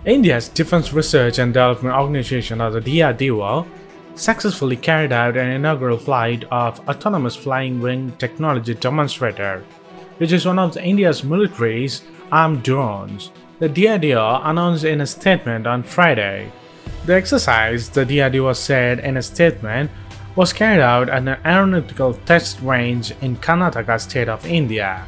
India's Defense Research and Development Organization, or the DRDO, successfully carried out an inaugural flight of autonomous flying wing technology Demonstrator, which is one of India's military's armed drones. The DRDO announced in a statement on Friday. The exercise, the DRDO said in a statement, was carried out at an Aeronautical Test Range in Karnataka state of India.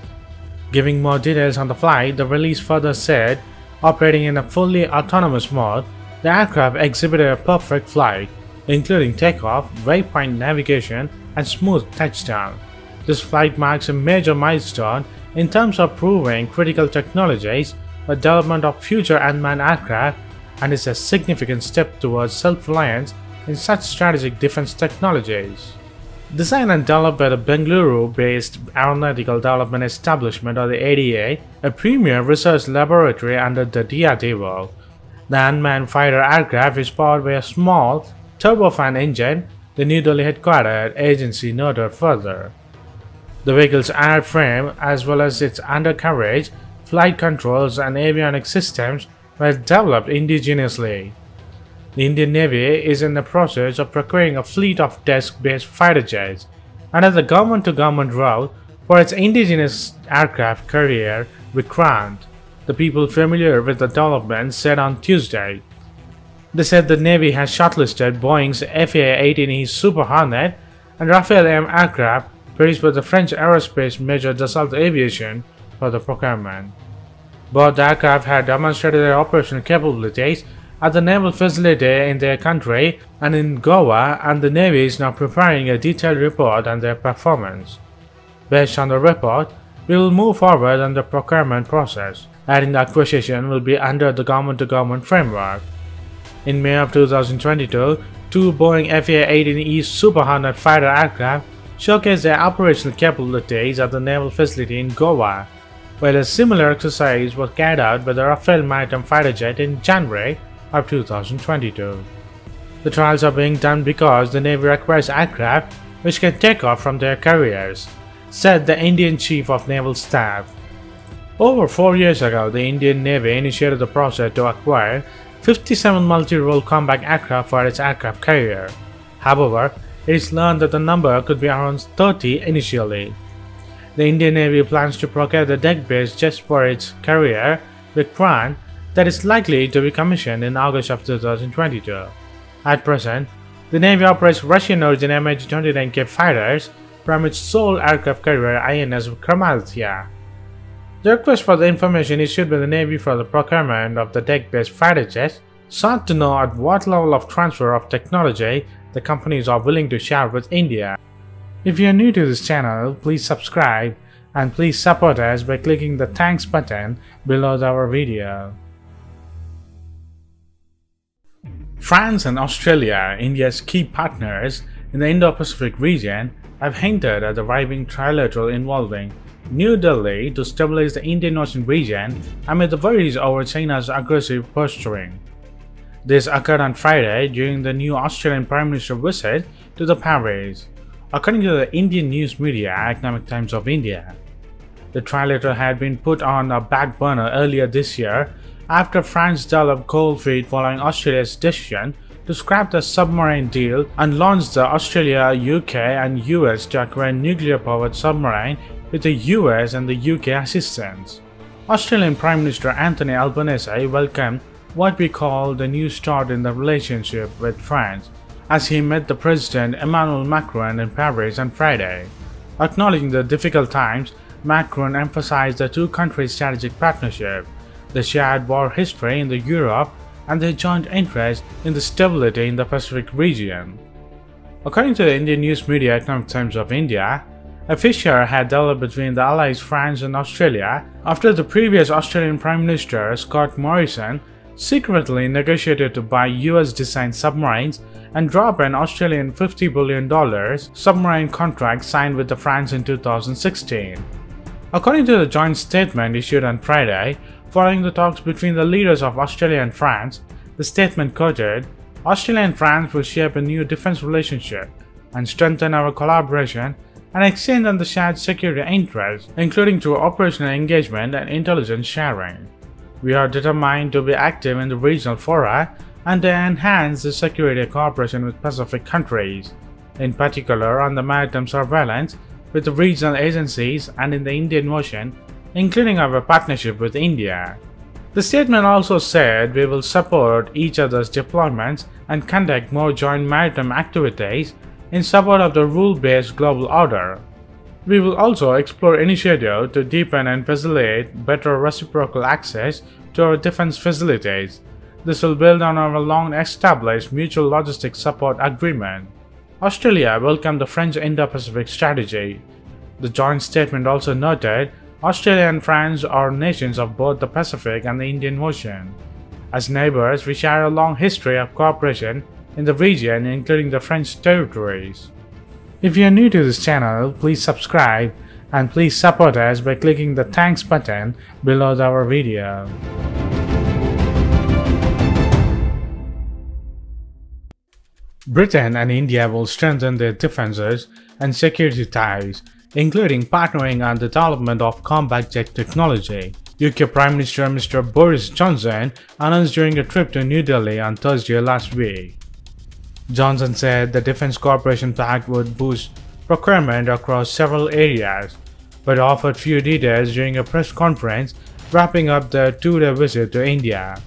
Giving more details on the flight, the release further said, operating in a fully autonomous mode, the aircraft exhibited a perfect flight, including takeoff, waypoint navigation, and smooth touchdown. This flight marks a major milestone in terms of proving critical technologies for development of future unmanned aircraft and is a significant step towards self-reliance in such strategic defense technologies. Designed and developed by the Bengaluru-based Aeronautical Development Establishment, or the ADA, a premier research laboratory under the DRDO, the unmanned fighter aircraft is powered by a small turbofan engine, the New Delhi headquartered agency noted further. The vehicle's airframe, as well as its undercarriage, flight controls and avionics systems were developed indigenously. The Indian Navy is in the process of procuring a fleet of desk-based fighter jets under the government-to-government route for its indigenous aircraft carrier Vikrant, the people familiar with the development said on Tuesday. They said the Navy has shortlisted Boeing's F18 Super Hornet and Rafale M aircraft produced by the French aerospace major Dassault Aviation for the procurement. Both the aircraft had demonstrated their operational capabilities at the naval facility in their country and in Goa, and the Navy is now preparing a detailed report on their performance. Based on the report, we will move forward on the procurement process, adding the acquisition will be under the government-to-government framework. In May of 2022, two Boeing F-18 Super Hornet fighter aircraft showcased their operational capabilities at the naval facility in Goa, while a similar exercise was carried out by the Rafale maritime fighter jet in January of 2022. The trials are being done because the Navy requires aircraft which can take off from their carriers, said the Indian Chief of Naval Staff. Over 4 years ago, the Indian Navy initiated the process to acquire 57 multi-role combat aircraft for its aircraft carrier. However, it is learned that the number could be around 30 initially. The Indian Navy plans to procure the deck-based jets for its carrier Vikrant that is likely to be commissioned in August of 2022. At present, the Navy operates Russian-origin MiG-29K fighters from its sole aircraft carrier INS Vikramaditya. The request for the information issued by the Navy for the procurement of the deck-based fighter jets sought to know at what level of transfer of technology the companies are willing to share with India. If you are new to this channel, please subscribe and please support us by clicking the thanks button below our video. France and Australia, India's key partners in the Indo-Pacific region, have hinted at the arriving trilateral involving New Delhi to stabilize the Indian Ocean region amid the worries over China's aggressive posturing. This occurred on Friday during the new Australian Prime Minister visit to the Paris, according to the Indian news media Economic Times of India. The trilateral had been put on a back burner earlier this year after France developed cold feet following Australia's decision to scrap the submarine deal and launch the Australia, UK and US to acquire nuclear-powered submarine with the US and the UK assistance. Australian Prime Minister Anthony Albanese welcomed what we call the new start in the relationship with France as he met the President Emmanuel Macron in Paris on Friday. Acknowledging the difficult times, Macron emphasized the two countries' strategic partnership, the shared war history in Europe, and their joint interest in the stability in the Pacific region. According to the Indian news media Economic Times of India, a fissure had developed between the allies France and Australia after the previous Australian Prime Minister Scott Morrison secretly negotiated to buy US-designed submarines and drop an Australian $50 billion submarine contract signed with France in 2016. According to the joint statement issued on Friday, following the talks between the leaders of Australia and France, the statement quoted, "Australia and France will shape a new defense relationship and strengthen our collaboration and extend on the shared security interests, including through operational engagement and intelligence sharing." We are determined to be active in the regional fora and to enhance the security cooperation with Pacific countries, in particular on the maritime surveillance with the regional agencies and in the Indian Ocean, including our partnership with India. The statement also said we will support each other's deployments and conduct more joint maritime activities in support of the rule-based global order. We will also explore initiatives to deepen and facilitate better reciprocal access to our defense facilities. This will build on our long-established mutual logistics support agreement. Australia welcomed the French Indo-Pacific strategy. The joint statement also noted Australia and France are nations of both the Pacific and the Indian Ocean. As neighbors, we share a long history of cooperation in the region, including the French territories. If you are new to this channel, please subscribe and please support us by clicking the thanks button below our video. Britain and India will strengthen their defenses and security ties, including partnering on the development of combat jet technology. UK Prime Minister Mr. Boris Johnson announced during a trip to New Delhi on Thursday last week. Johnson said the Defence Cooperation Pact would boost procurement across several areas, but offered few details during a press conference wrapping up the two-day visit to India.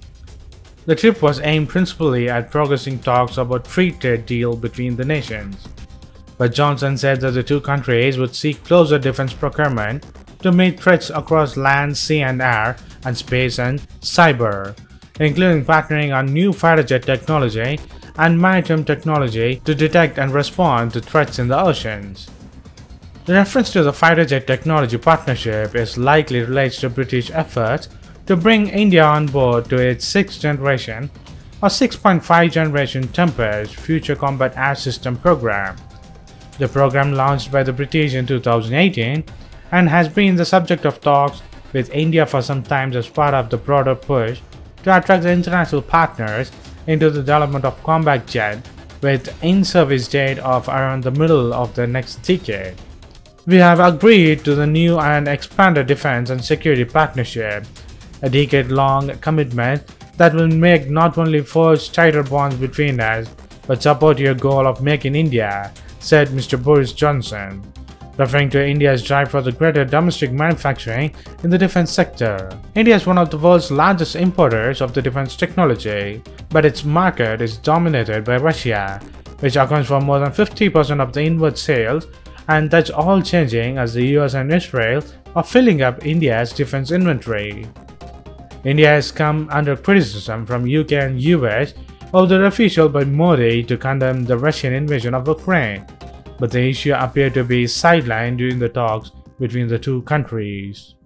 The trip was aimed principally at progressing talks about free trade deal between the nations, but Johnson said that the two countries would seek closer defense procurement to meet threats across land, sea and air, and space and cyber, including partnering on new fighter jet technology and maritime technology to detect and respond to threats in the oceans. The reference to the fighter jet technology partnership is likely relates to British efforts to bring India on board to its 6th generation or 6.5 generation Tempest Future Combat Air System program. The program launched by the British in 2018 and has been the subject of talks with India for some time as part of the broader push to attract the international partners into the development of combat jet with in-service date of around the middle of the next decade. We have agreed to the new and expanded defense and security partnership, a decade-long commitment that will make not only forge tighter bonds between us, but support your goal of making India, said Mr. Boris Johnson, referring to India's drive for the greater domestic manufacturing in the defense sector. India is one of the world's largest importers of the defense technology, but its market is dominated by Russia, which accounts for more than 50% of the inward sales, and that's all changing as the US and Israel are filling up India's defense inventory. India has come under criticism from UK and US over the refusal by Modi to condemn the Russian invasion of Ukraine, but the issue appeared to be sidelined during the talks between the two countries.